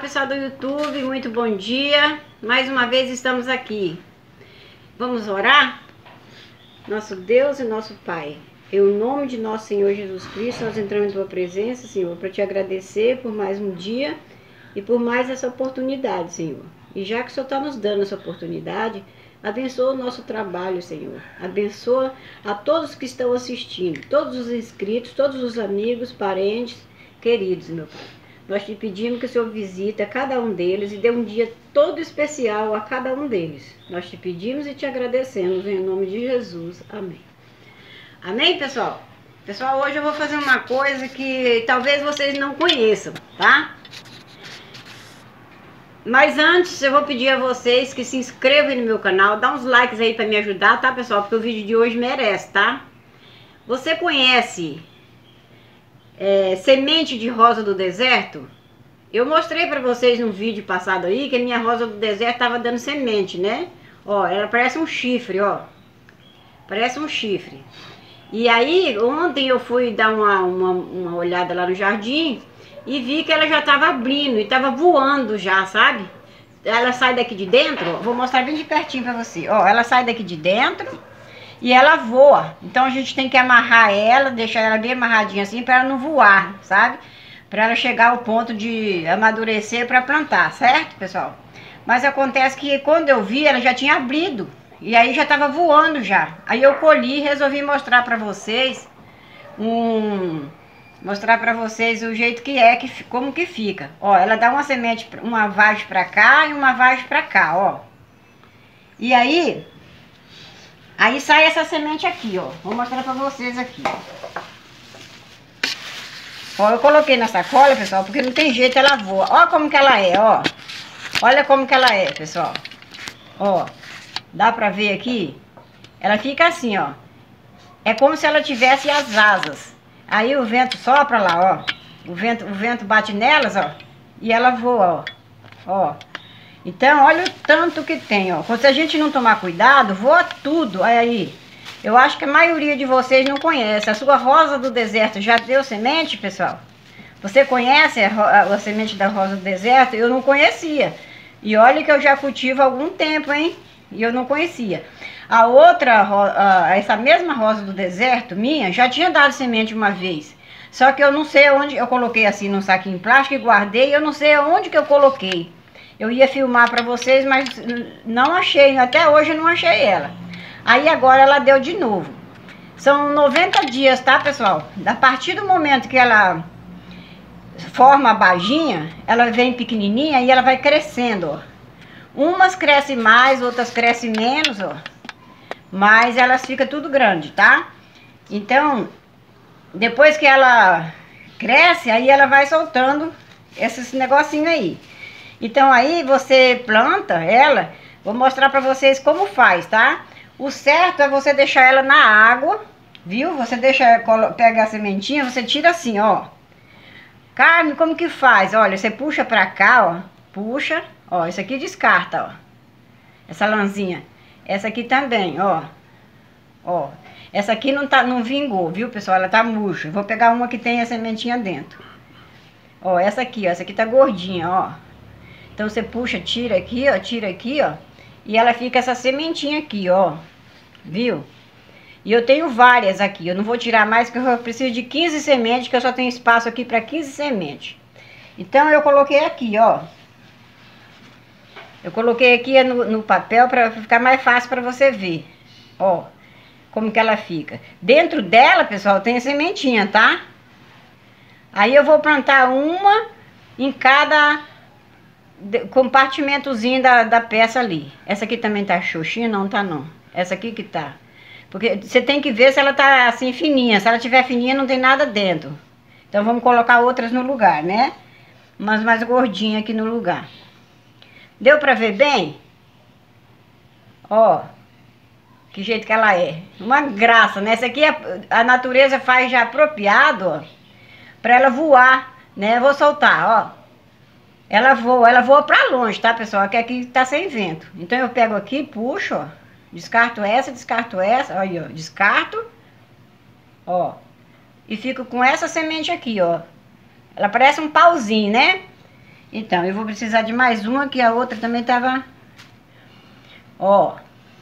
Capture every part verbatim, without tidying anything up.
pessoal do YouTube, muito bom dia. Mais uma vez estamos aqui. Vamos orar? Nosso Deus e nosso Pai, em nome de nosso Senhor Jesus Cristo, nós entramos em Tua presença, Senhor, para Te agradecer por mais um dia e por mais essa oportunidade, Senhor. E já que o Senhor está nos dando essa oportunidade, abençoa o nosso trabalho, Senhor. Abençoa a todos que estão assistindo, todos os inscritos, todos os amigos, parentes, queridos, meu Pai. Nós te pedimos que o Senhor visita cada um deles e dê um dia todo especial a cada um deles. Nós te pedimos e te agradecemos em nome de Jesus. Amém. Amém, pessoal? Pessoal, hoje eu vou fazer uma coisa que talvez vocês não conheçam, tá? Mas antes eu vou pedir a vocês que se inscrevam no meu canal, dá uns likes aí para me ajudar, tá, pessoal? Porque o vídeo de hoje merece, tá? Você conhece é, semente de rosa do deserto? Eu mostrei para vocês num vídeo passado aí que a minha rosa do deserto tava dando semente, né? Ó, ela parece um chifre, ó. Parece um chifre. E aí, ontem eu fui dar uma, uma, uma olhada lá no jardim e vi que ela já tava abrindo e tava voando já, sabe? Ela sai daqui de dentro, ó, vou mostrar bem de pertinho pra você. Ó, ela sai daqui de dentro e ela voa. Então a gente tem que amarrar ela, deixar ela bem amarradinha assim para ela não voar, sabe? Para ela chegar ao ponto de amadurecer para plantar, certo, pessoal? Mas acontece que quando eu vi, ela já tinha abrido. E aí já tava voando já. Aí eu colhi e resolvi mostrar para vocês um... Mostrar pra vocês o jeito que é, que, como que fica. Ó, ela dá uma semente, uma vagem pra cá e uma vagem pra cá, ó. E aí, aí sai essa semente aqui, ó. Vou mostrar pra vocês aqui. Ó, eu coloquei na sacola, pessoal, porque não tem jeito, ela voa. Ó como que ela é, ó. Olha como que ela é, pessoal. Ó, dá pra ver aqui? Ela fica assim, ó. É como se ela tivesse as asas. Aí o vento sopra lá, ó. O vento, o vento bate nelas, ó. E ela voa, ó. Ó. Então, olha o tanto que tem, ó. Se a gente não tomar cuidado, voa tudo. Aí, eu acho que a maioria de vocês não conhece. A sua rosa do deserto já deu semente, pessoal? Você conhece a, a, a semente da rosa do deserto? Eu não conhecia. E olha que eu já cultivo há algum tempo, hein? E eu não conhecia. A outra, a, essa mesma rosa do deserto, minha, já tinha dado semente uma vez. Só que eu não sei onde, eu coloquei assim num saquinho plástico e guardei, eu não sei onde que eu coloquei. Eu ia filmar pra vocês, mas não achei, até hoje eu não achei ela. Aí agora ela deu de novo. São noventa dias, tá, pessoal? A partir do momento que ela forma a baginha, ela vem pequenininha e ela vai crescendo, ó. Umas crescem mais, outras crescem menos, ó. Mas elas ficam tudo grande, tá? Então, depois que ela cresce, aí ela vai soltando esses negocinhos aí. Então aí você planta ela, vou mostrar pra vocês como faz, tá? O certo é você deixar ela na água, viu? Você deixa, pega a sementinha, você tira assim, ó. Carmen, como que faz? Olha, você puxa pra cá, ó. Puxa, ó, isso aqui descarta, ó. Essa lãzinha. Essa aqui também, ó. Ó. Essa aqui não, tá, não vingou, viu, pessoal? Ela tá murcha. Vou pegar uma que tem a sementinha dentro. Ó, essa aqui, ó. Essa aqui tá gordinha, ó. Então você puxa, tira aqui, ó. Tira aqui, ó. E ela fica essa sementinha aqui, ó. Viu? E eu tenho várias aqui. Eu não vou tirar mais, porque eu preciso de quinze sementes, que eu só tenho espaço aqui para quinze sementes. Então eu coloquei aqui, ó. Eu coloquei aqui no, no papel para ficar mais fácil para você ver. Ó, como que ela fica. Dentro dela, pessoal, tem a sementinha, tá? Aí eu vou plantar uma em cada compartimentozinho da, da peça ali. Essa aqui também tá xoxinha? Não tá não. Essa aqui que tá. Porque você tem que ver se ela tá assim fininha. Se ela tiver fininha, não tem nada dentro. Então vamos colocar outras no lugar, né? Umas mais gordinhas aqui no lugar. Deu pra ver bem? Ó, que jeito que ela é. Uma graça, né? Essa aqui a natureza faz já apropriado, ó, pra ela voar, né? Eu vou soltar, ó. Ela voa, ela voa pra longe, tá, pessoal? Aqui, aqui tá sem vento. Então eu pego aqui, puxo, ó. Descarto essa, descarto essa, aí, ó. Descarto, ó. E fico com essa semente aqui, ó. Ela parece um pauzinho, né? Então, eu vou precisar de mais uma, que a outra também tava... Ó.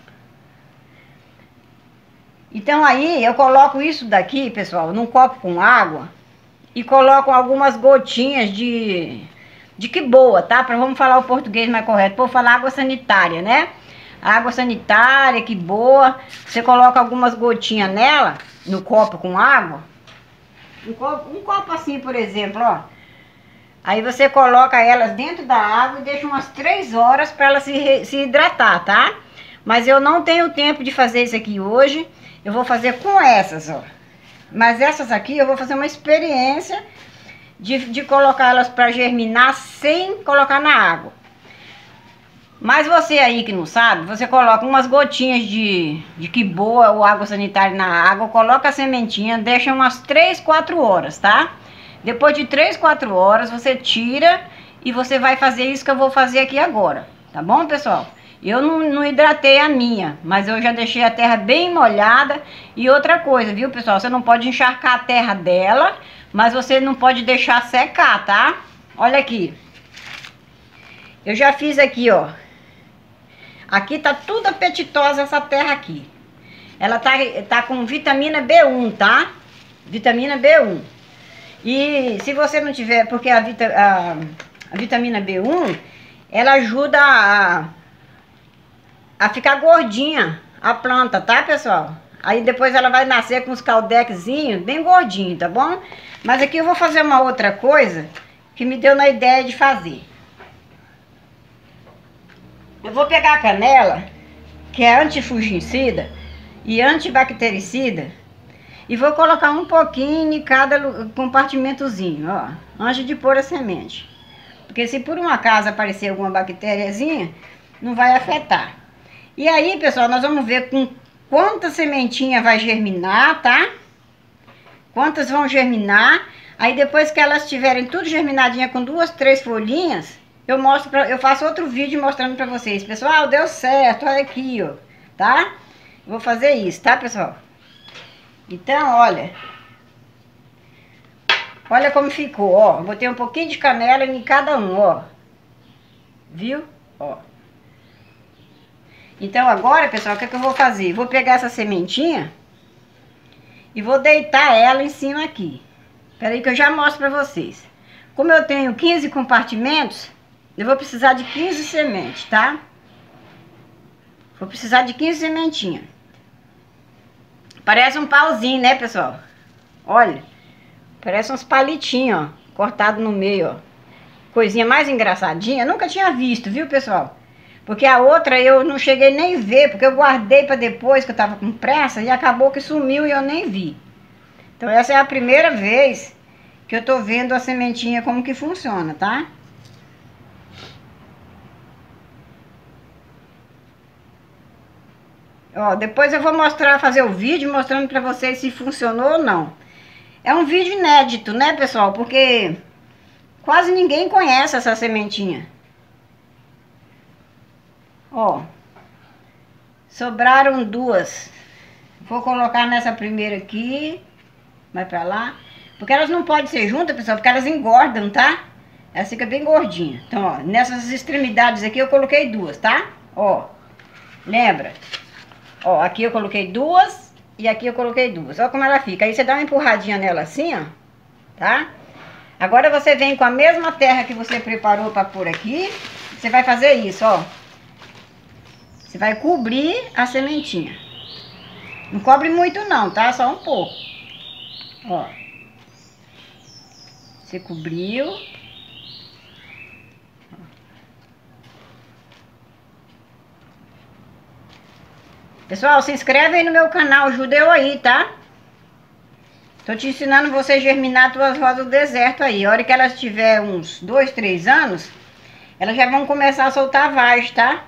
Então, aí, eu coloco isso daqui, pessoal, num copo com água e coloco algumas gotinhas de... de que boa, tá? Pra, vamos falar o português mais correto. Vou falar água sanitária, né? Água sanitária, que boa. Você coloca algumas gotinhas nela, no copo com água. Um copo, um copo assim, por exemplo, ó. Aí você coloca elas dentro da água e deixa umas três horas para ela se, se hidratar, tá? Mas eu não tenho tempo de fazer isso aqui hoje. Eu vou fazer com essas, ó. Mas essas aqui eu vou fazer uma experiência de, de colocar elas para germinar sem colocar na água. Mas você aí que não sabe, você coloca umas gotinhas de, de que boa ou água sanitária na água, coloca a sementinha, deixa umas três, quatro horas, tá? Depois de três, quatro horas, você tira e você vai fazer isso que eu vou fazer aqui agora. Tá bom, pessoal? Eu não, não hidratei a minha, mas eu já deixei a terra bem molhada. E outra coisa, viu, pessoal? Você não pode encharcar a terra dela, mas você não pode deixar secar, tá? Olha aqui. Eu já fiz aqui, ó. Aqui tá tudo apetitosa essa terra aqui. Ela tá, tá com vitamina B um, tá? Vitamina B um. E se você não tiver, porque a, vita, a, a vitamina B um, ela ajuda a, a ficar gordinha a planta, tá, pessoal? Aí depois ela vai nascer com os caldequezinhos bem gordinhos, tá bom? Mas aqui eu vou fazer uma outra coisa que me deu na ideia de fazer. Eu vou pegar a canela, que é antifungicida e antibactericida, e vou colocar um pouquinho em cada compartimentozinho, ó, antes de pôr a semente. Porque se por um acaso aparecer alguma bactériazinha, não vai afetar. E aí, pessoal, nós vamos ver com quantas sementinhas vai germinar, tá? Quantas vão germinar. Aí depois que elas estiverem tudo germinadinha com duas, três folhinhas, eu mostro pra, eu faço outro vídeo mostrando pra vocês. Pessoal, deu certo, olha aqui, ó, tá? Vou fazer isso, tá, pessoal? Então, olha. Olha como ficou, ó. Botei um pouquinho de canela em cada um, ó. Viu? Ó. Então, agora, pessoal, o que é que eu vou fazer? Vou pegar essa sementinha e vou deitar ela em cima aqui. Espera aí que eu já mostro pra vocês. Como eu tenho quinze compartimentos, eu vou precisar de quinze sementes, tá? Vou precisar de quinze sementinhas. Parece um pauzinho, né, pessoal? Olha, parece uns palitinhos, ó, cortado no meio, ó. Coisinha mais engraçadinha, eu nunca tinha visto, viu, pessoal? Porque a outra eu não cheguei nem ver, porque eu guardei para depois, que eu tava com pressa, e acabou que sumiu e eu nem vi. Então essa é a primeira vez que eu tô vendo a sementinha como que funciona, tá? Ó, depois eu vou mostrar, fazer o vídeo mostrando pra vocês se funcionou ou não. É um vídeo inédito, né, pessoal? Porque quase ninguém conhece essa sementinha. Ó, sobraram duas. Vou colocar nessa primeira aqui. Vai pra lá. Porque elas não podem ser juntas, pessoal, porque elas engordam, tá? Ela fica bem gordinha. Então, ó, nessas extremidades aqui eu coloquei duas, tá? Ó, lembra? Ó, aqui eu coloquei duas e aqui eu coloquei duas. Olha como ela fica. Aí você dá uma empurradinha nela assim, ó. Tá? Agora você vem com a mesma terra que você preparou pra pôr aqui. Você vai fazer isso, ó. Você vai cobrir a sementinha. Não cobre muito não, tá? Só um pouco. Ó. Você cobriu. Pessoal, se inscreve aí no meu canal, ajuda eu aí, tá? Tô te ensinando você a germinar tuas rosas do deserto aí. A hora que elas tiver uns dois, três anos, elas já vão começar a soltar vagem, tá?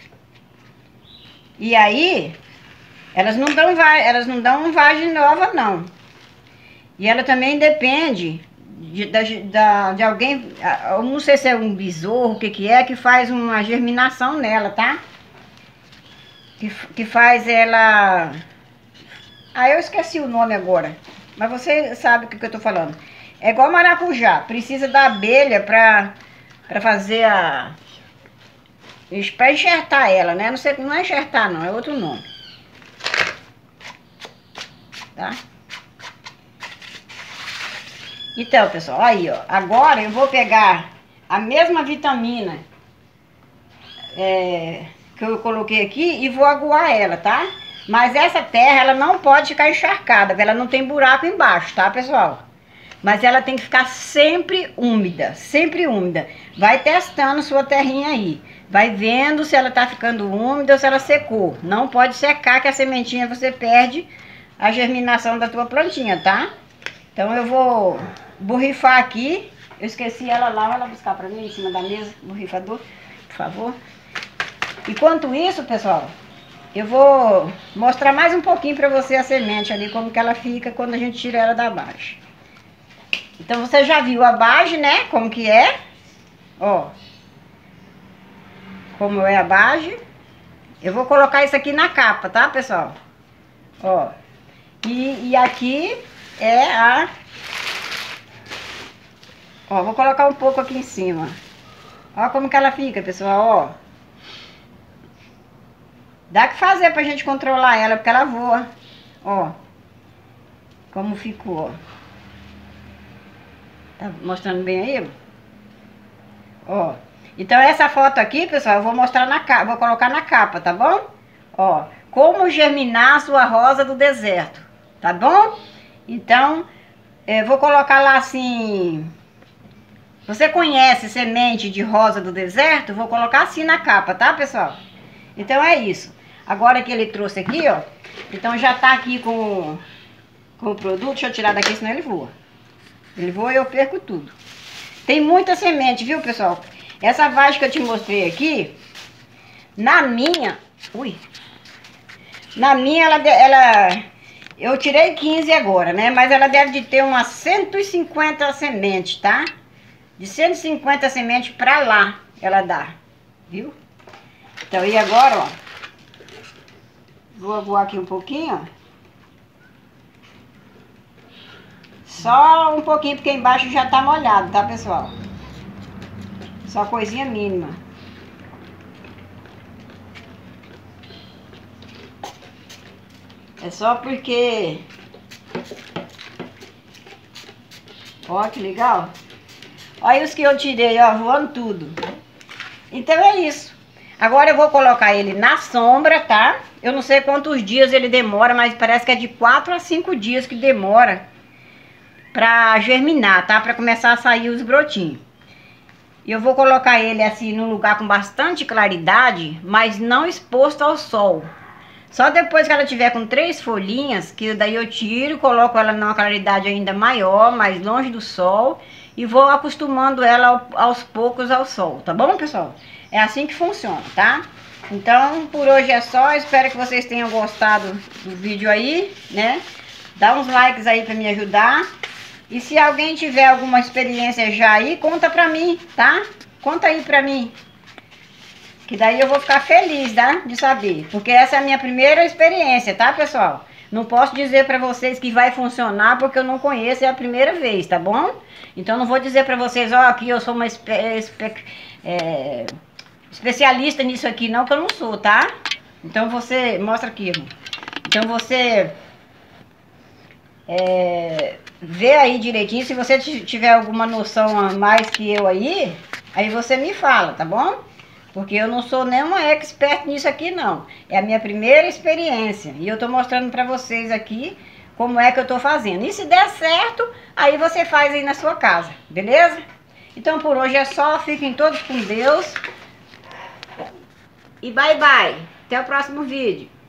E aí, elas não dão vagem, elas não dão vagem nova, não. E ela também depende de, de, de, de alguém, eu não sei se é um besouro, o que que é, que faz uma germinação nela, tá? Que, que faz ela... Ah, eu esqueci o nome agora. Mas você sabe o que, que eu tô falando. É igual maracujá. Precisa da abelha pra Pra fazer a... Pra enxertar ela, né? Não sei, não é enxertar não, é outro nome. Tá? Então, pessoal, aí, ó. Agora eu vou pegar a mesma vitamina é, que eu coloquei aqui e vou aguar ela, tá? Mas essa terra, ela não pode ficar encharcada, porque ela não tem buraco embaixo, tá, pessoal? Mas ela tem que ficar sempre úmida, sempre úmida. Vai testando sua terrinha aí. Vai vendo se ela tá ficando úmida ou se ela secou. Não pode secar, que a sementinha você perde a germinação da tua plantinha, tá? Então eu vou borrifar aqui. Eu esqueci ela lá, vai lá buscar pra mim em cima da mesa, borrifador, por favor. Enquanto isso, pessoal, eu vou mostrar mais um pouquinho pra você a semente ali, como que ela fica quando a gente tira ela da base. Então você já viu a base, né? Como que é. Ó. Como é a base. Eu vou colocar isso aqui na capa, tá, pessoal? Ó. E, e aqui é a... Ó, vou colocar um pouco aqui em cima. Ó como que ela fica, pessoal, ó. Dá que fazer pra gente controlar ela, porque ela voa. Ó. Como ficou, ó. Tá mostrando bem aí? Ó. Então essa foto aqui, pessoal, eu vou mostrar na capa, vou colocar na capa, tá bom? Ó. Como germinar a sua rosa do deserto, tá bom? Então, eu vou colocar lá assim... Você conhece semente de rosa do deserto? Vou colocar assim na capa, tá, pessoal? Então é isso. Agora que ele trouxe aqui, ó. Então já tá aqui com, com o produto. Deixa eu tirar daqui, senão ele voa. Ele voa e eu perco tudo. Tem muita semente, viu, pessoal? Essa vagem que eu te mostrei aqui, na minha... Ui! Na minha, ela... ela eu tirei quinze agora, né? Mas ela deve de ter umas cento e cinquenta sementes, tá? De cento e cinquenta sementes pra lá, ela dá. Viu? Então, e agora, ó. Vou aguar aqui um pouquinho, ó. Só um pouquinho, porque embaixo já tá molhado, tá, pessoal? Só coisinha mínima. É só porque... Ó, que legal. Olha os que eu tirei, ó, voando tudo. Então é isso. Agora eu vou colocar ele na sombra, tá? Eu não sei quantos dias ele demora, mas parece que é de quatro a cinco dias que demora pra germinar, tá? Pra começar a sair os brotinhos. E eu vou colocar ele assim num lugar com bastante claridade, mas não exposto ao sol. Só depois que ela tiver com três folhinhas, que daí eu tiro, coloco ela numa claridade ainda maior, mais longe do sol, e vou acostumando ela aos poucos ao sol, tá bom, pessoal? É assim que funciona, tá? Então, por hoje é só. Espero que vocês tenham gostado do vídeo aí, né? Dá uns likes aí pra me ajudar. E se alguém tiver alguma experiência já aí, conta pra mim, tá? Conta aí pra mim. Que daí eu vou ficar feliz, tá? De saber. Porque essa é a minha primeira experiência, tá, pessoal? Não posso dizer pra vocês que vai funcionar, porque eu não conheço, é a primeira vez, tá bom? Então não vou dizer pra vocês, ó, aqui eu sou uma espe espe é, especialista nisso aqui, não, que eu não sou, tá? Então você... Mostra aqui, irmão. Então você... É, vê aí direitinho. Se você tiver alguma noção a mais que eu aí, aí você me fala, tá bom? Porque eu não sou nenhuma expert nisso aqui, não. É a minha primeira experiência. E eu tô mostrando pra vocês aqui como é que eu tô fazendo. E se der certo, aí você faz aí na sua casa, beleza? Então por hoje é só. Fiquem todos com Deus. E bye bye. Até o próximo vídeo.